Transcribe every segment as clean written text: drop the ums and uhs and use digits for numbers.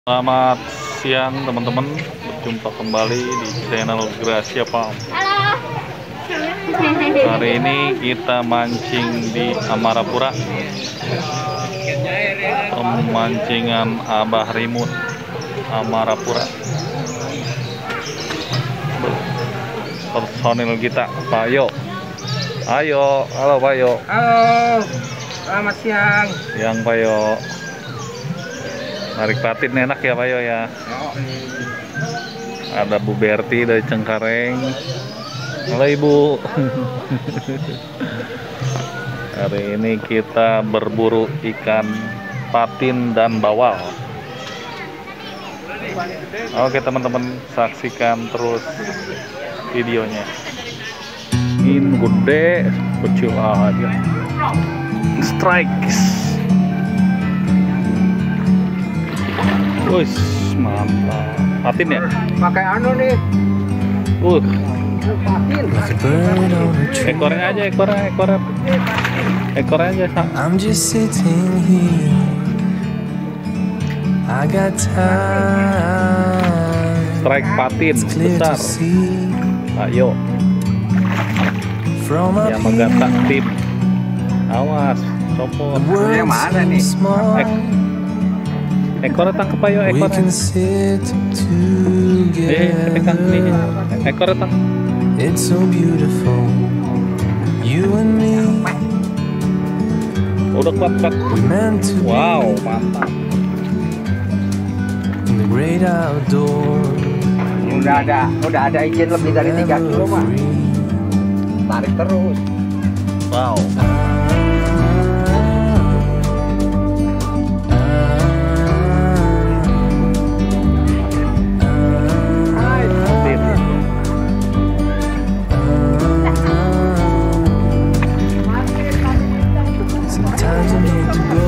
Selamat siang teman-teman, berjumpa kembali di channel Gracia Farm. Halo. Hari ini kita mancing di Amarapura, pemancingan Abah Rimut Amarapura. Personil kita Pak Yo. Ayo, halo Pak Yo. Halo, selamat siang. Siang Pak Yo. Narik patin enak ya Pak Yo ya. Ada Bu Berti dari Cengkareng. Halo Ibu. Hari ini kita berburu ikan patin dan bawal. Oke teman-teman, saksikan terus videonya. Ini gede, kecil aja. Strikes. Wih, mantap. Patin ya? Pakai anu nih. Patin. Ekornya aja, ekornya aja. I'm just sitting here. I got time. Strike patin It's clear besar. to see Ayo, from up yang menggatak here. tim. Awas, copot. The world Yang mana nih? seems small. Ekornya tangkep ayo, We ekornya. can sit Pegang sini. together. Ekornya tangkep. It's so beautiful. You and me. Udah kuat. We meant to Wow, be mantap. in the great outdoors. Udah ada izin lebih dari 3 kilo mah. Tarik terus. Wow. Patin. Sometimes I need to go.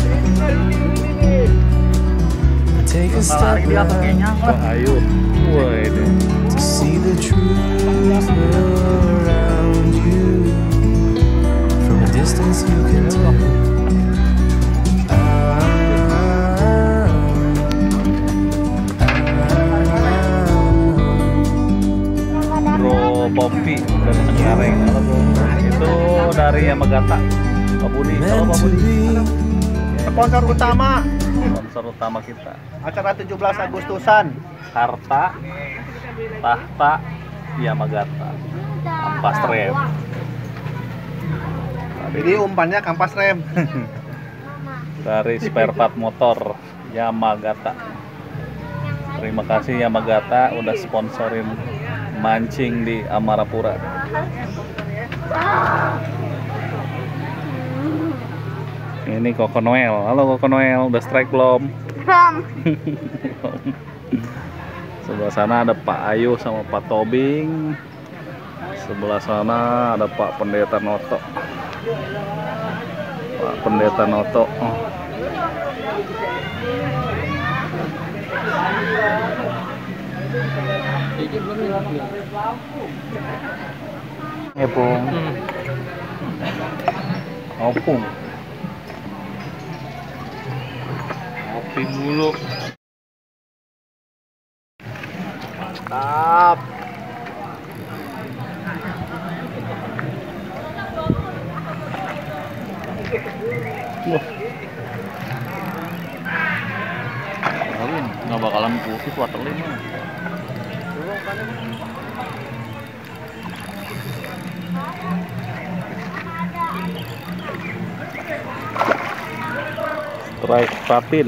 Take a step back Wah, ayo. Wah, ini. to see the truth around you. From a distance you can tell. Bro Pompi dari Cengkareng. Halo Bro. Itu dari Yamagata. Pak Budi. Halo Meant Pak to Budi. be. Sponsor utama Sponsor utama kita. acara 17 Agustusan. Harta, tahta, Yamagata. Ampas rem. Jadi umpannya kampas rem. Dari spare part motor Yamagata. Terima kasih Yamagata udah sponsorin mancing di Amarapura. Ini Koko Noel. Halo Koko Noel, udah strike belum? Sebelah sana ada Pak Ayu sama Pak Tobing. Sebelah sana ada Pak Pendeta Noto. Pak Pendeta Noto. Ngepung. Opung. Kopi mulu. Mantap. Wah. Nggak bakalan putih waterly mah. Strike patin.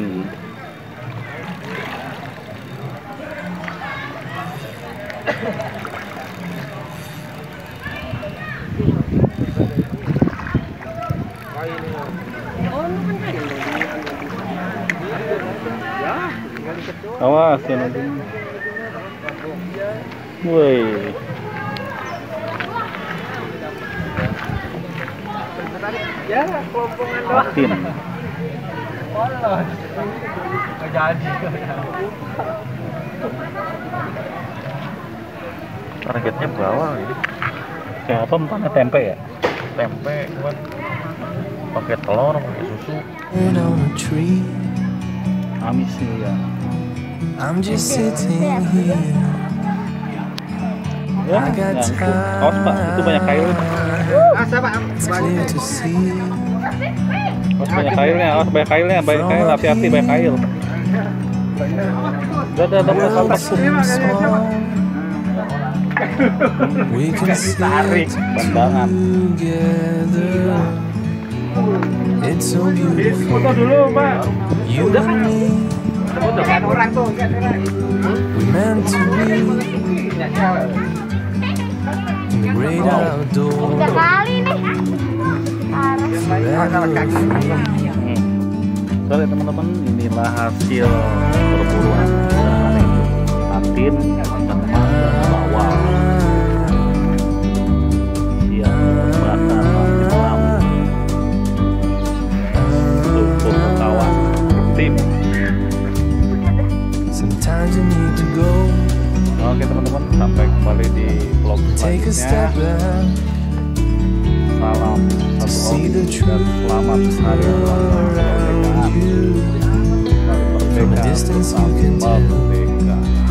Awas ya nanti. Woi. Ya, kelompongan doang. Patin. Nggak jadi. Targetnya bawah ini. Kayak apa empatnya tempe ya? Tempe buat pakai telur, pakai susu. On a tree. Amis sih ya. I'm just sitting here. Ya, I got awas Pak, itu banyak kailnya. It's clear to see. Awas banyak kailnya, awas banyak kailnya, banyak kail, hati-hati banyak kail. Udah, lepas. Small. We can sit Bandangan. together. It's so beautiful. Foto dulu, Pak. You and me, Foto kan orang tuh, lihat orang. we meant to be in the great outdoors. Kali nih. Forever free. Sorry teman-teman, inilah hasil perburuan atin, teman dan bawal yang bakar di malam untuk kawan tim. Sometimes you need to go, Oke teman-teman, sampai kembali di vlog take a step selanjutnya. back Salam to satu see hobi the dan truth selamat hari ulang tahun around kemerdekaan. you. Merdeka From a distance you can tetap tell. merdeka.